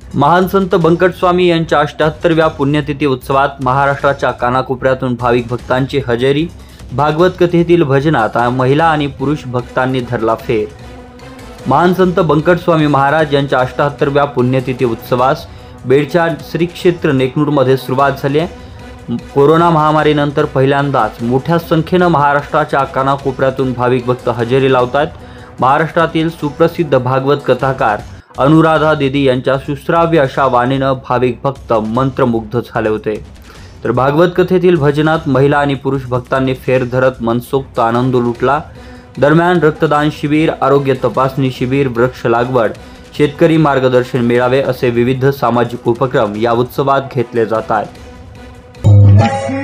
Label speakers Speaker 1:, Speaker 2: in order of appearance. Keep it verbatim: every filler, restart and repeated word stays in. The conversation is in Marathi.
Speaker 1: महान संत बंकट स्वामी यांच्या अठ्ठ्याहत्तरव्या पुण्यतिथी उत्सवात महाराष्ट्राच्या कानाकोपऱ्यातून भाविक भक्तांची हजेरी। भागवत कथेतील भजनात महिला आणि पुरुष भक्तांनी धरला फेर। महान संत बंकट स्वामी महाराज यांच्या अठ्ठ्याहत्तरव्या पुण्यतिथी उत्सवास बेडच्या श्री क्षेत्र नेकनूरमध्ये सुरुवात झाली आहे। कोरोना महामारीनंतर पहिल्यांदाच मोठ्या संख्येने महाराष्ट्राच्या कानाकोपऱ्यातून भाविक भक्त हजेरी लावतात। महाराष्ट्रातील सुप्रसिद्ध भागवत कथाकार अनुराधा दीदी यांच्या सुश्राव्य अशा वाणीनं भाविक भक्त मंत्रमुग्ध झाले होते। तर भागवत कथेतील भजनात महिला आणि पुरुष भक्तांनी फेर धरत मनसोक्त आनंद लुटला। दरम्यान रक्तदान शिबिर, आरोग्य तपासणी शिबिर, वृक्ष लागवड, शेतकरी मार्गदर्शन मेळावे असे विविध सामाजिक उपक्रम या उत्सवात घेतले जात आहेत।